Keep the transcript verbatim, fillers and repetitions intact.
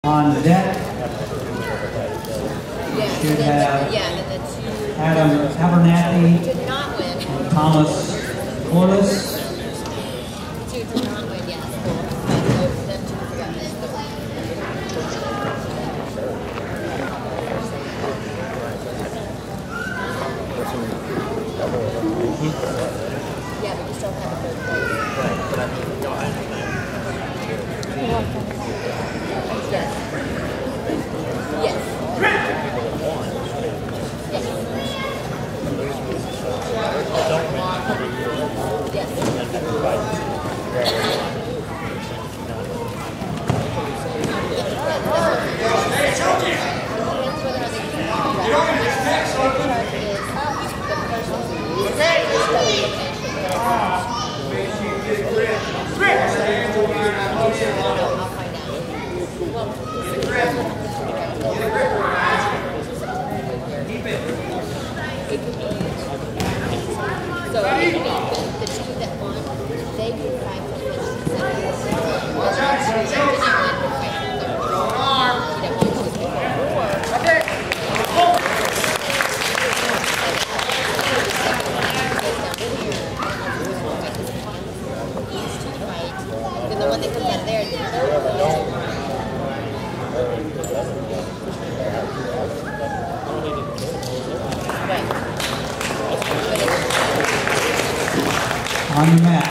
On the deck, yeah, should have yeah, and the two Adam Abernathy did not win. and Thomas Corliss. Two did not win, yes. But those them two forgot this. Yeah, but you still have a third place. Yes. Yes. So the, the two that won, they grew five for the then the one that comes out of there, On the mat,